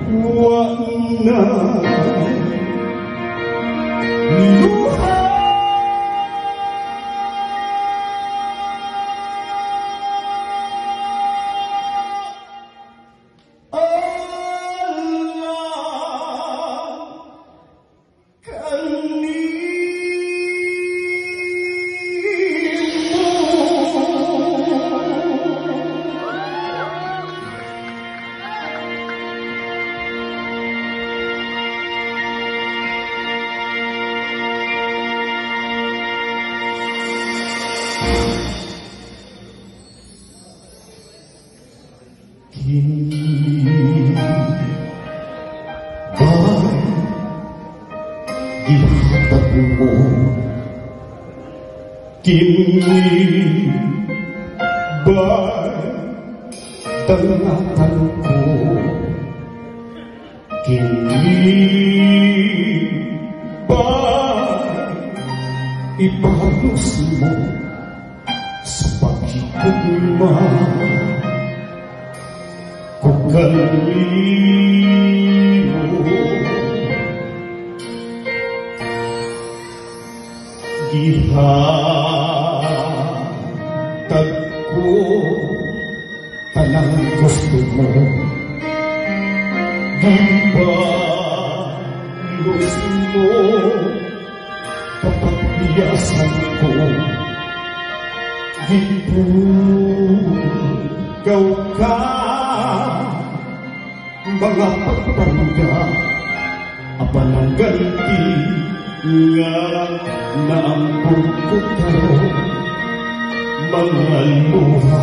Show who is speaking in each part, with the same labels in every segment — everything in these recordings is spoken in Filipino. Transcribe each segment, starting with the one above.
Speaker 1: na luha. Kini ihatag mo, kini ba'y dangatan ko, kini ba'y ipalos mo sa pagkikugma kung kanimo. Ihatag ko tanang gusto mo, gibalos mo kapag biyasan ko, gipugaw ka mga pagpangga, apan ang ganti nga naampun ko karon mga luha.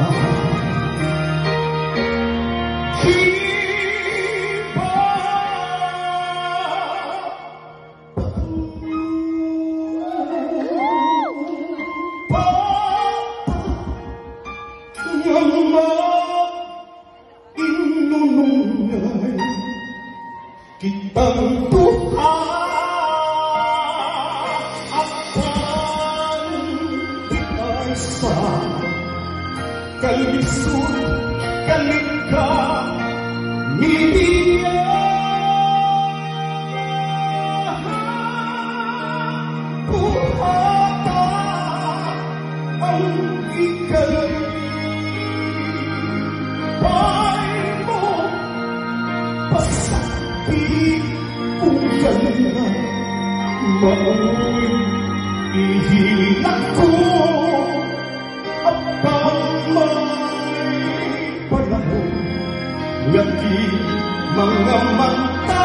Speaker 1: Kitang tuha apan di ay sa kalisod kalika niya puhata ang ikay pay mo pasakit kung ganyan mao'y ihilak ko apang may panahon ngati mga mata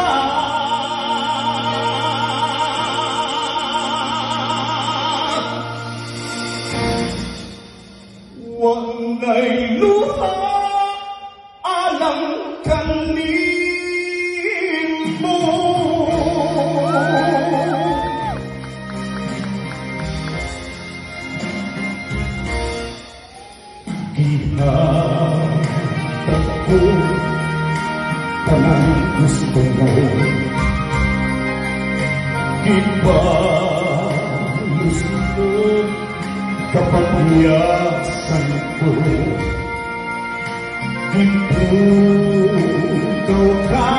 Speaker 1: walay luha alang kanimo. Ihatag ko tanang gusto mo, gibalos mo kapag biyasan ko, gipugaw ka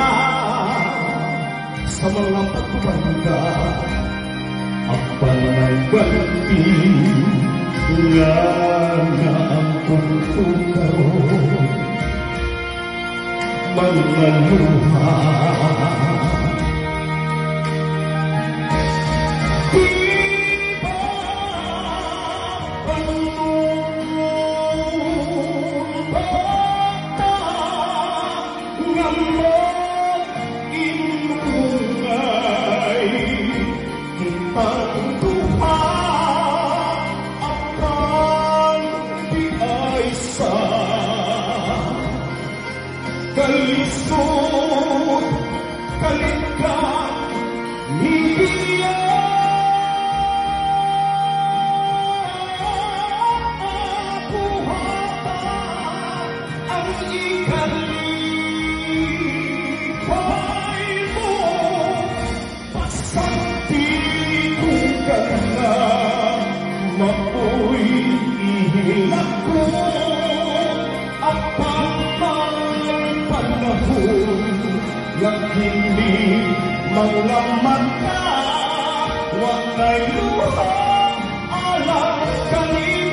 Speaker 1: sa mga pagpapangga, apan ay ganti nga naampun ko karon mga luha. Kalisod kalika niya puhata ang ikalipay mo pasakti kung kana mao'y ihilak ko apang panahon Yak hindi maglaman ka, huwag kay luha, alang kanimo.